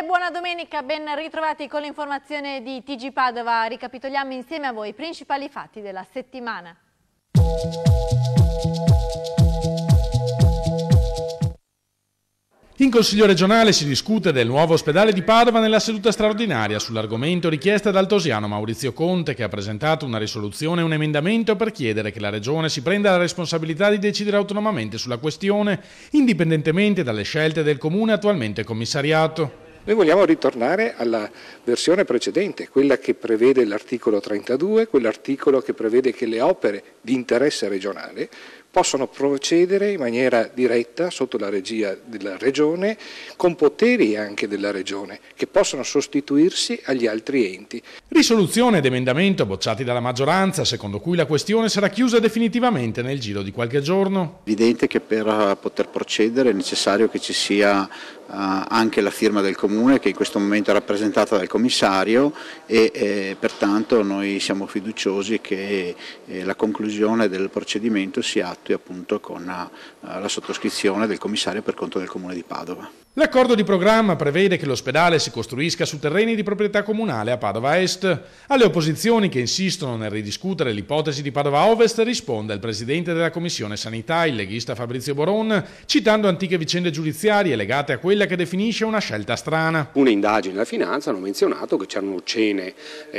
Buona domenica, ben ritrovati con l'informazione di TG Padova. Ricapitoliamo insieme a voi i principali fatti della settimana. In Consiglio regionale si discute del nuovo ospedale di Padova nella seduta straordinaria sull'argomento richiesta dal tosiano Maurizio Conte, che ha presentato una risoluzione e un emendamento per chiedere che la Regione si prenda la responsabilità di decidere autonomamente sulla questione, indipendentemente dalle scelte del Comune attualmente commissariato. Noi vogliamo ritornare alla versione precedente, quella che prevede l'articolo 32, quell'articolo che prevede che le opere di interesse regionale possono procedere in maniera diretta sotto la regia della Regione, con poteri anche della Regione, che possono sostituirsi agli altri enti. Risoluzione ed emendamento bocciati dalla maggioranza, secondo cui la questione sarà chiusa definitivamente nel giro di qualche giorno. È evidente che per poter procedere è necessario che ci sia anche la firma del Comune, che in questo momento è rappresentata dal commissario, e pertanto noi siamo fiduciosi che la conclusione del procedimento si attui appunto con la sottoscrizione del commissario per conto del Comune di Padova. L'accordo di programma prevede che l'ospedale si costruisca su terreni di proprietà comunale a Padova Est. Alle opposizioni che insistono nel ridiscutere l'ipotesi di Padova Ovest risponde il presidente della Commissione Sanità, il leghista Fabrizio Boron, citando antiche vicende giudiziarie legate a quella che definisce una scelta strana. Alcune indagini della finanza hanno menzionato che c'erano cene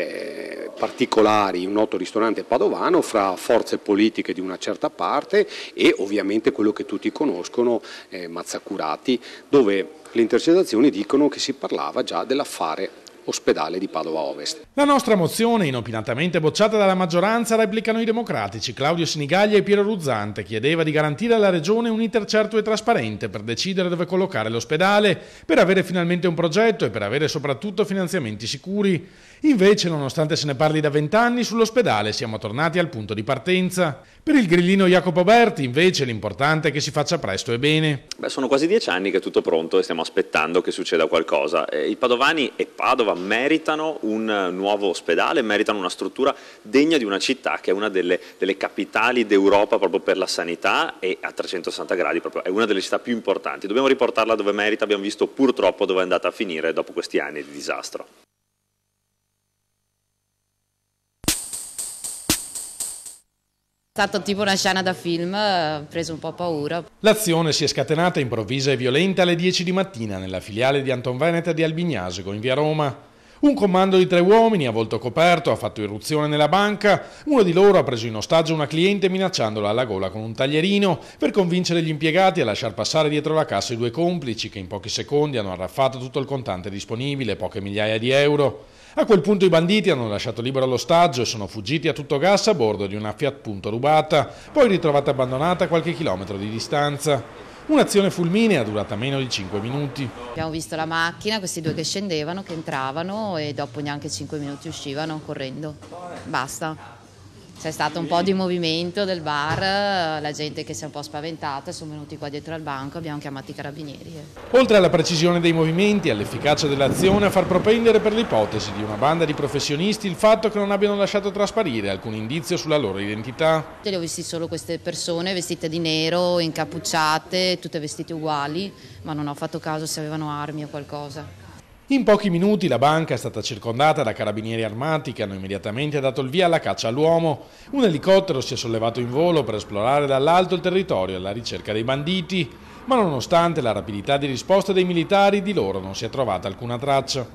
particolari in un noto ristorante padovano fra forze politiche di una certa parte e ovviamente quello che tutti conoscono, Mazzacurati, dove le intercettazioni dicono che si parlava già dell'affare ospedale di Padova Ovest. La nostra mozione, inopinatamente bocciata dalla maggioranza, replicano i democratici. Claudio Sinigaglia e Piero Ruzzante chiedeva di garantire alla Regione un iter certo e trasparente per decidere dove collocare l'ospedale, per avere finalmente un progetto e per avere soprattutto finanziamenti sicuri. Invece, nonostante se ne parli da 20 anni, sull'ospedale siamo tornati al punto di partenza. Per il grillino Jacopo Berti, invece, l'importante è che si faccia presto e bene. Sono quasi 10 anni che è tutto pronto e stiamo aspettando che succeda qualcosa. I padovani e Padova meritano un nuovo ospedale, meritano una struttura degna di una città che è una delle capitali d'Europa proprio per la sanità e a 360 gradi proprio è una delle città più importanti. Dobbiamo riportarla dove merita, abbiamo visto purtroppo dove è andata a finire dopo questi anni di disastro. È stato tipo una scena da film, ho preso un po' paura. L'azione si è scatenata improvvisa e violenta alle 10 di mattina nella filiale di Antonveneta di Albignasego in via Roma. Un comando di 3 uomini a volto coperto ha fatto irruzione nella banca, uno di loro ha preso in ostaggio una cliente minacciandola alla gola con un taglierino per convincere gli impiegati a lasciar passare dietro la cassa i 2 complici che in pochi secondi hanno arraffato tutto il contante disponibile, poche migliaia di euro. A quel punto i banditi hanno lasciato libero l'ostaggio e sono fuggiti a tutto gas a bordo di una Fiat Punto rubata, poi ritrovata abbandonata a qualche chilometro di distanza. Un'azione fulminea durata meno di 5 minuti. Abbiamo visto la macchina, questi 2 che scendevano, che entravano e dopo neanche 5 minuti uscivano correndo. Basta. C'è stato un po' di movimento del bar, la gente che si è un po' spaventata, sono venuti qua dietro al banco, abbiamo chiamato i carabinieri. Oltre alla precisione dei movimenti e all'efficacia dell'azione, a far propendere per l'ipotesi di una banda di professionisti il fatto che non abbiano lasciato trasparire alcun indizio sulla loro identità. Li ho visti solo queste persone vestite di nero, incappucciate, tutte vestite uguali, ma non ho fatto caso se avevano armi o qualcosa. In pochi minuti la banca è stata circondata da carabinieri armati che hanno immediatamente dato il via alla caccia all'uomo. Un elicottero si è sollevato in volo per esplorare dall'alto il territorio alla ricerca dei banditi, ma nonostante la rapidità di risposta dei militari, di loro non si è trovata alcuna traccia.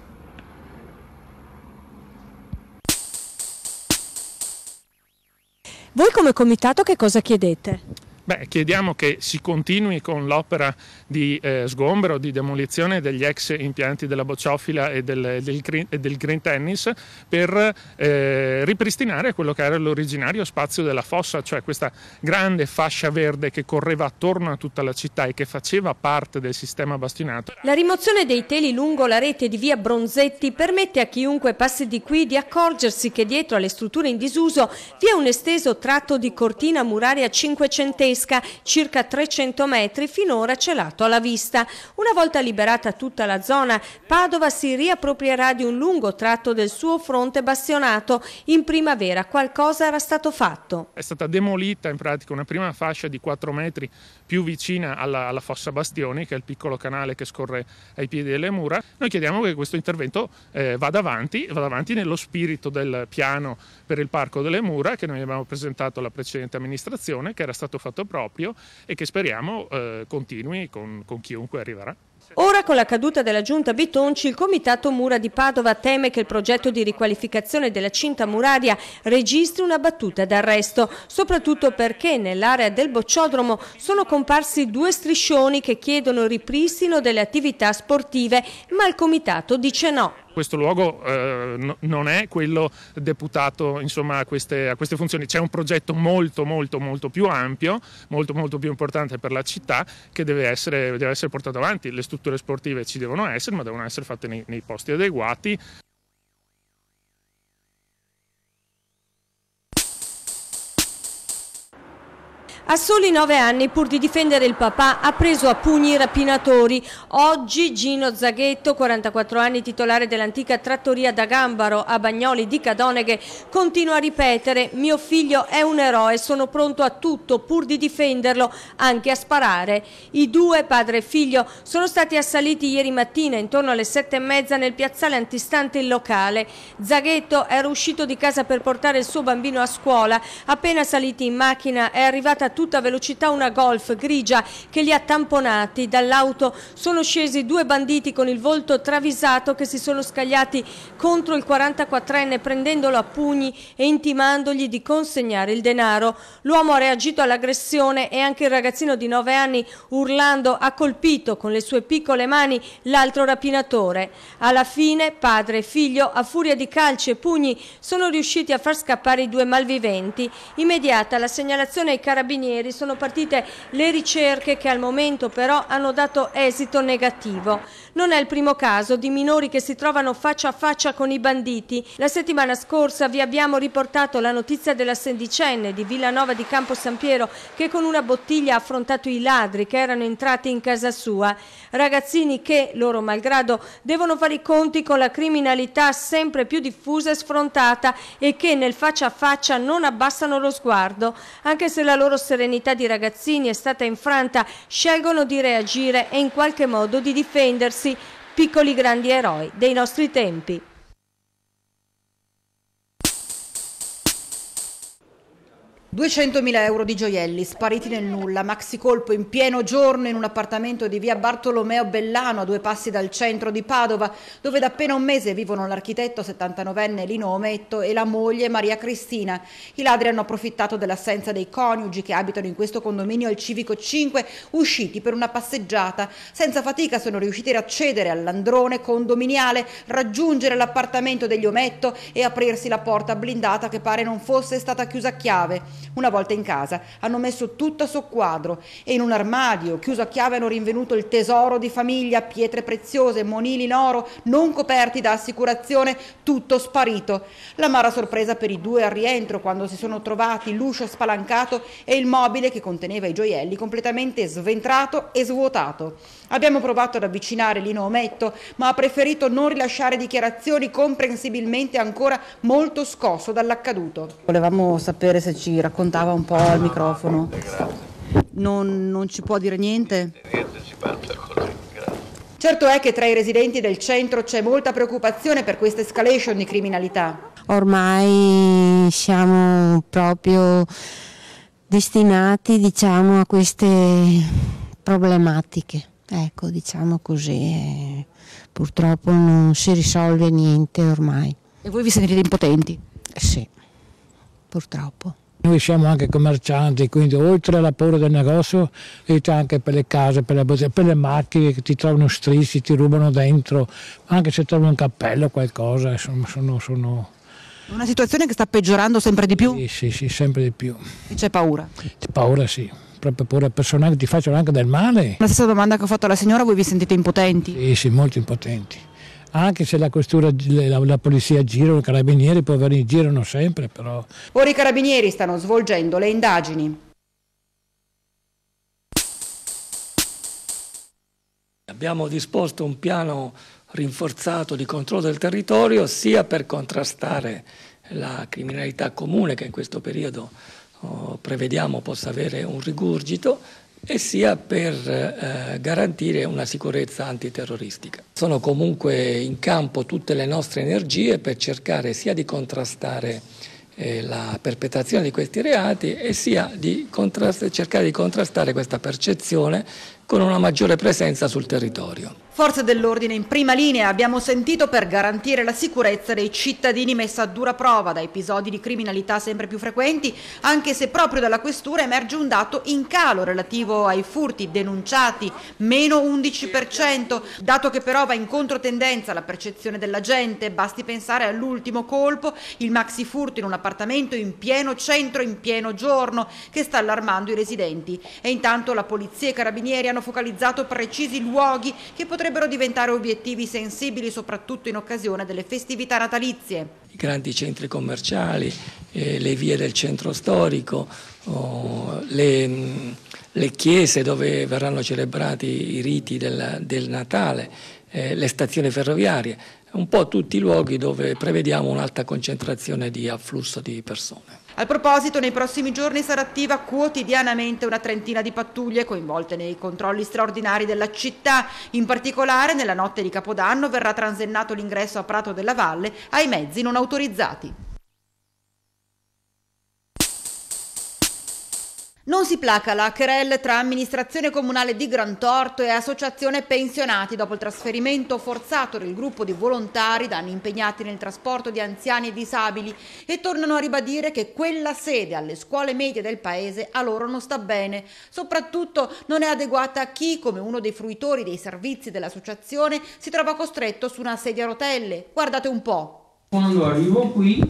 Voi come comitato che cosa chiedete? Chiediamo che si continui con l'opera di sgombero, di demolizione degli ex impianti della bocciofila e del green tennis per ripristinare quello che era l'originario spazio della fossa, cioè questa grande fascia verde che correva attorno a tutta la città e che faceva parte del sistema bastinato. La rimozione dei teli lungo la rete di via Bronzetti permette a chiunque passi di qui di accorgersi che dietro alle strutture in disuso vi è un esteso tratto di cortina muraria cinquecentesca pesca, circa 300 metri, finora celato alla vista. Una volta liberata tutta la zona, Padova si riapproprierà di un lungo tratto del suo fronte bastionato. In primavera qualcosa era stato fatto. È stata demolita in pratica una prima fascia di 4 metri più vicina alla fossa Bastioni, che è il piccolo canale che scorre ai piedi delle mura. Noi chiediamo che questo intervento vada avanti nello spirito del piano per il Parco delle Mura che noi abbiamo presentato alla precedente amministrazione, che era stato fatto proprio e che speriamo continui con chiunque arriverà. Ora, con la caduta della giunta Bitonci, il Comitato Mura di Padova teme che il progetto di riqualificazione della cinta muraria registri una battuta d'arresto, soprattutto perché nell'area del bocciodromo sono comparsi 2 striscioni che chiedono il ripristino delle attività sportive, ma il Comitato dice no. Questo luogo non è quello deputato, insomma, a queste funzioni. C'è un progetto molto più ampio, molto più importante per la città, che deve essere portato avanti. Le strutture sportive ci devono essere, ma devono essere fatte nei posti adeguati. A soli 9 anni, pur di difendere il papà, ha preso a pugni i rapinatori. Oggi Gino Zaghetto, 44 anni, titolare dell'antica trattoria da Gambaro a Bagnoli di Cadoneghe, continua a ripetere: mio figlio è un eroe, sono pronto a tutto pur di difenderlo, anche a sparare. I 2, padre e figlio, sono stati assaliti ieri mattina intorno alle 7:30 nel piazzale antistante il locale. Zaghetto era uscito di casa per portare il suo bambino a scuola. Appena saliti in macchina è arrivata a tutta velocità una Golf grigia che li ha tamponati. Dall'auto sono scesi 2 banditi con il volto travisato che si sono scagliati contro il 44enne prendendolo a pugni e intimandogli di consegnare il denaro. L'uomo ha reagito all'aggressione e anche il ragazzino di 9 anni, urlando, ha colpito con le sue piccole mani l'altro rapinatore. Alla fine padre e figlio, a furia di calci e pugni, sono riusciti a far scappare i 2 malviventi. Immediata la segnalazione ai carabinieri, sono partite le ricerche che al momento però hanno dato esito negativo. Non è il primo caso di minori che si trovano faccia a faccia con i banditi. La settimana scorsa vi abbiamo riportato la notizia della 16enne di Villanova di Campo San Piero che con una bottiglia ha affrontato i ladri che erano entrati in casa sua. Ragazzini che, loro malgrado, devono fare i conti con la criminalità sempre più diffusa e sfrontata e che nel faccia a faccia non abbassano lo sguardo. Anche se la loro serenità di ragazzini è stata infranta, scelgono di reagire e in qualche modo di difendersi, piccoli grandi eroi dei nostri tempi. 200.000 euro di gioielli spariti nel nulla, maxi colpo in pieno giorno in un appartamento di via Bartolomeo Bellano a 2 passi dal centro di Padova, dove da appena un mese vivono l'architetto 79enne Lino Ometto e la moglie Maria Cristina. I ladri hanno approfittato dell'assenza dei coniugi che abitano in questo condominio al Civico 5, usciti per una passeggiata. Senza fatica sono riusciti ad accedere all'androne condominiale, raggiungere l'appartamento degli Ometto e aprirsi la porta blindata che pare non fosse stata chiusa a chiave. Una volta in casa hanno messo tutto a soqquadro e in un armadio chiuso a chiave hanno rinvenuto il tesoro di famiglia, pietre preziose, monili in oro non coperti da assicurazione, tutto sparito. L'amara sorpresa per i 2 al rientro quando si sono trovati l'uscio spalancato e il mobile che conteneva i gioielli completamente sventrato e svuotato. Abbiamo provato ad avvicinare Lino Ometto, ma ha preferito non rilasciare dichiarazioni, comprensibilmente ancora molto scosso dall'accaduto. Volevamo sapere se ci raccontava un po' al microfono. Non ci può dire niente? Certo è che tra i residenti del centro c'è molta preoccupazione per questa escalation di criminalità. Ormai siamo proprio destinati, diciamo, a queste problematiche. Ecco, diciamo così, purtroppo non si risolve niente ormai. E voi vi sentite impotenti? Sì, purtroppo. Noi siamo anche commercianti, quindi oltre alla paura del negozio, anche per le case, per le macchine che ti trovano strisci, ti rubano dentro, anche se trovano un cappello o qualcosa, insomma sono... Una situazione che sta peggiorando sempre di più? Sì, sempre di più. E c'è paura? C'è paura, sì. Proprio paura personale che ti facciano anche del male. La stessa domanda che ho fatto alla signora, voi vi sentite impotenti? Sì, molto impotenti. Anche se la questura, la polizia gira, i carabinieri, i poverini girano sempre, però... Ora i carabinieri stanno svolgendo le indagini. Abbiamo disposto un piano rinforzato di controllo del territorio sia per contrastare la criminalità comune che in questo periodo prevediamo possa avere un rigurgito e sia per garantire una sicurezza antiterroristica. Sono comunque in campo tutte le nostre energie per cercare sia di contrastare la perpetrazione di questi reati e sia di cercare di contrastare questa percezione con una maggiore presenza sul territorio. Forze dell'ordine in prima linea, abbiamo sentito, per garantire la sicurezza dei cittadini messa a dura prova da episodi di criminalità sempre più frequenti, anche se proprio dalla questura emerge un dato in calo relativo ai furti denunciati, meno 11%, dato che però va in controtendenza alla percezione della gente. Basti pensare all'ultimo colpo, il maxi furto in un appartamento in pieno centro, in pieno giorno, che sta allarmando i residenti. E intanto la polizia e i carabinieri hanno focalizzato precisi luoghi che potrebbero diventare obiettivi sensibili soprattutto in occasione delle festività natalizie. I grandi centri commerciali, le vie del centro storico, le chiese dove verranno celebrati i riti del Natale, le stazioni ferroviarie, un po' tutti i luoghi dove prevediamo un'alta concentrazione di afflusso di persone. A proposito, nei prossimi giorni sarà attiva quotidianamente una trentina di pattuglie coinvolte nei controlli straordinari della città. In particolare, nella notte di Capodanno verrà transennato l'ingresso a Prato della Valle ai mezzi non autorizzati. Non si placa la querelle tra amministrazione comunale di Grantorto e associazione pensionati dopo il trasferimento forzato del gruppo di volontari da anni impegnati nel trasporto di anziani e disabili, e tornano a ribadire che quella sede alle scuole medie del paese a loro non sta bene. Soprattutto non è adeguata a chi, come uno dei fruitori dei servizi dell'associazione, si trova costretto su una sedia a rotelle. Guardate un po'. Quando arrivo qui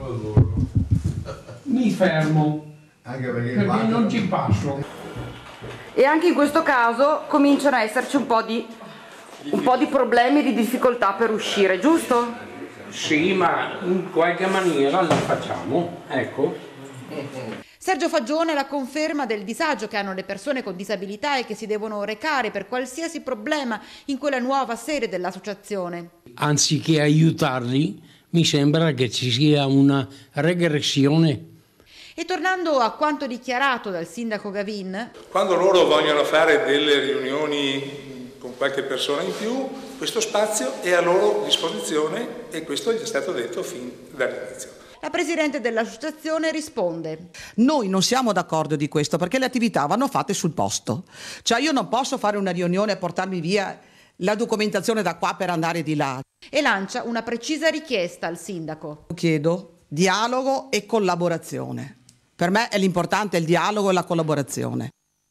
mi fermo. Anche perché non ci passo. E anche in questo caso cominciano a esserci un po' di problemi e di difficoltà per uscire, giusto? Sì, ma in qualche maniera la facciamo, ecco. Sergio Fagione la conferma del disagio che hanno le persone con disabilità e che si devono recare per qualsiasi problema in quella nuova sede dell'associazione. Anziché aiutarli, mi sembra che ci sia una regressione. E tornando a quanto dichiarato dal sindaco Gavin, quando loro vogliono fare delle riunioni con qualche persona in più, questo spazio è a loro disposizione e questo gli è stato detto fin dall'inizio. La presidente dell'associazione risponde: noi non siamo d'accordo di questo perché le attività vanno fatte sul posto. Cioè io non posso fare una riunione e portarmi via la documentazione da qua per andare di là. E lancia una precisa richiesta al sindaco. Chiedo dialogo e collaborazione. Per me è l'importante il dialogo e la collaborazione.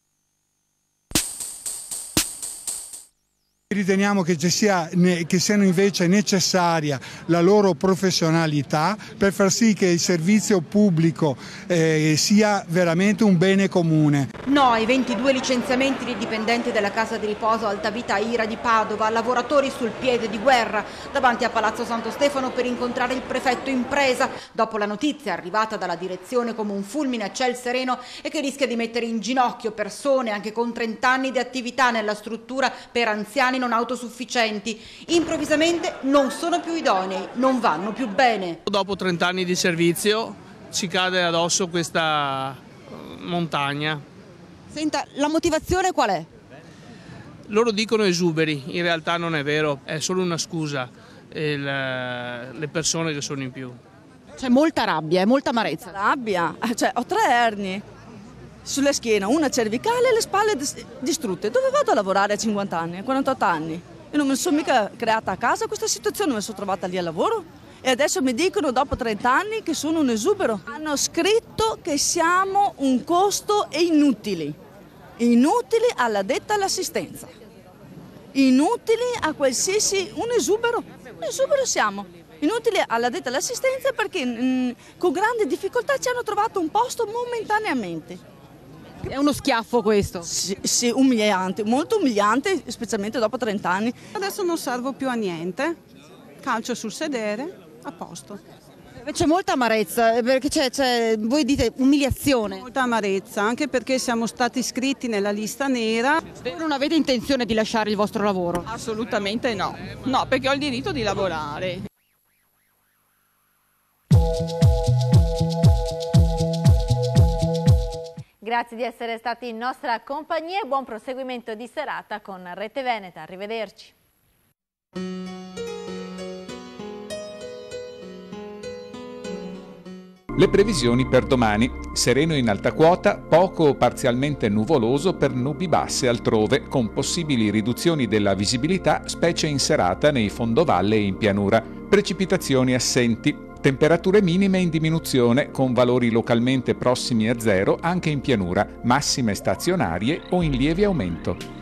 Riteniamo che siano invece necessaria la loro professionalità per far sì che il servizio pubblico sia veramente un bene comune. No ai 22 licenziamenti di dipendenti della casa di riposo Altavita Ira di Padova, lavoratori sul piede di guerra davanti a Palazzo Santo Stefano per incontrare il prefetto Impresa, dopo la notizia arrivata dalla direzione come un fulmine a ciel sereno e che rischia di mettere in ginocchio persone anche con 30 anni di attività nella struttura per anziani non autosufficienti. Improvvisamente non sono più idonei, non vanno più bene. Dopo 30 anni di servizio ci cade addosso questa montagna. Senta, la motivazione qual è? Loro dicono esuberi, in realtà non è vero, è solo una scusa, le persone che sono in più. C'è molta rabbia, molta amarezza. Rabbia? Cioè, ho 3 ernie sulla schiena, una cervicale e le spalle distrutte. Dove vado a lavorare a 50 anni, a 48 anni? Io non mi sono mica creata a casa questa situazione, mi sono trovata lì al lavoro e adesso mi dicono dopo 30 anni che sono un esubero. Hanno scritto che siamo un costo e inutili alla detta all'assistenza, inutili a qualsiasi, un esubero siamo. Inutili alla detta all'assistenza perché con grande difficoltà ci hanno trovato un posto momentaneamente. È uno schiaffo questo? Sì, umiliante, molto umiliante, specialmente dopo 30 anni. Adesso non servo più a niente, calcio sul sedere, a posto. C'è molta amarezza, perché voi dite umiliazione. Molta amarezza, anche perché siamo stati iscritti nella lista nera. Voi non avete intenzione di lasciare il vostro lavoro? Assolutamente no, no, perché ho il diritto di lavorare. Grazie di essere stati in nostra compagnia e buon proseguimento di serata con Rete Veneta. Arrivederci. Le previsioni per domani: sereno in alta quota, poco o parzialmente nuvoloso per nubi basse altrove, con possibili riduzioni della visibilità, specie in serata nei fondovalle e in pianura. Precipitazioni assenti. Temperature minime in diminuzione, con valori localmente prossimi a zero anche in pianura, massime stazionarie o in lieve aumento.